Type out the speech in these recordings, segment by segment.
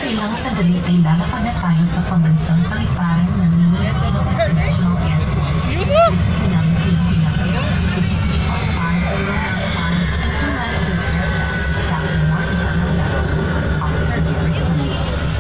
ilang sandali ay lalakad na tayo sa pambansang paliparan ng Manila International Airport. Gusto ko namin pinapagod. Gusto ko ang fans ay fans at kumain this aircraft is Captain Martin Manila, First Officer Gary O'Neill.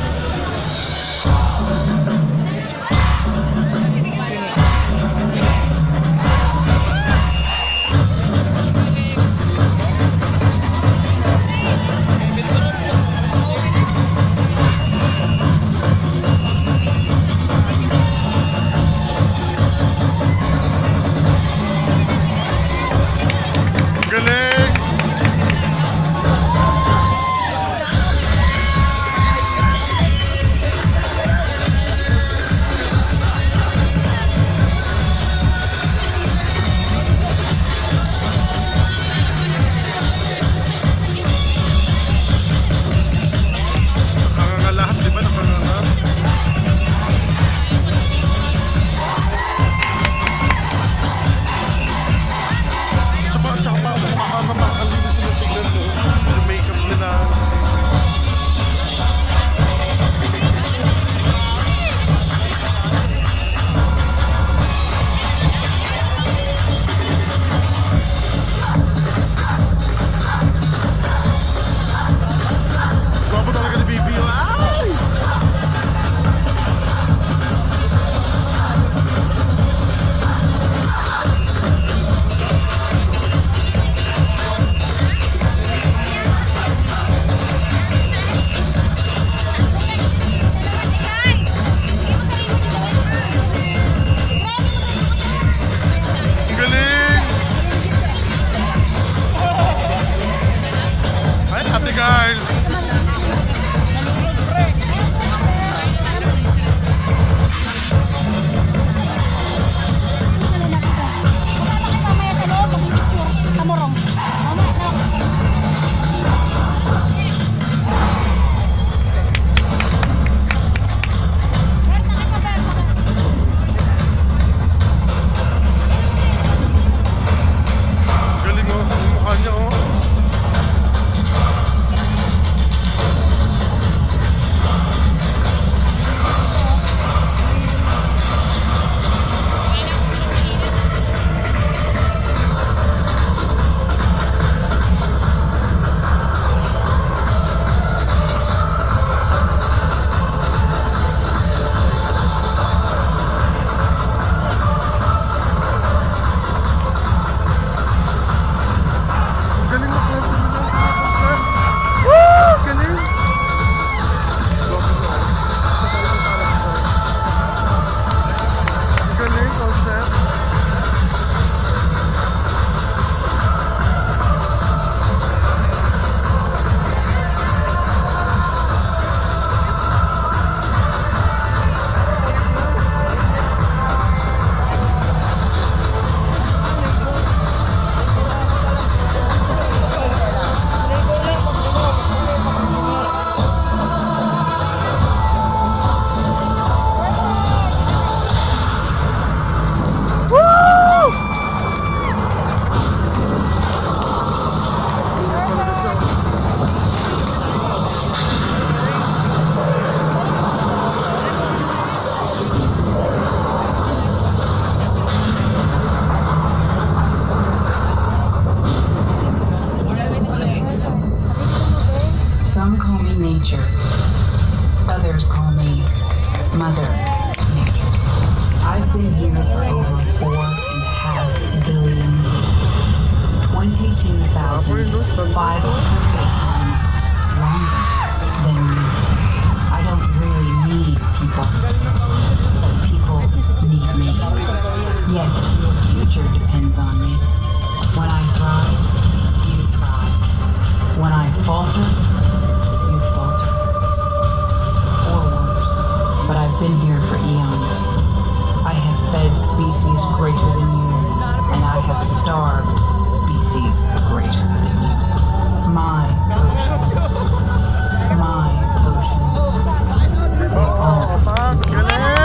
Some call me nature, others call me Mother Nature. I've been here for over 4.5 billion years, 22,500 times longer than me. I don't really need people, but people need me. Yes, your future depends on me. When I thrive, you thrive. When I falter, you falter. Or worse. But I've been here for eons. I have fed species greater than you, and I have starved species greater than you. My oceans, they all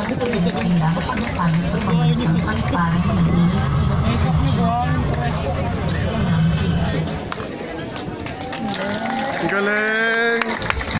lang sa Pilipinas kapag tayo sa pambansang paliparan ng Galing!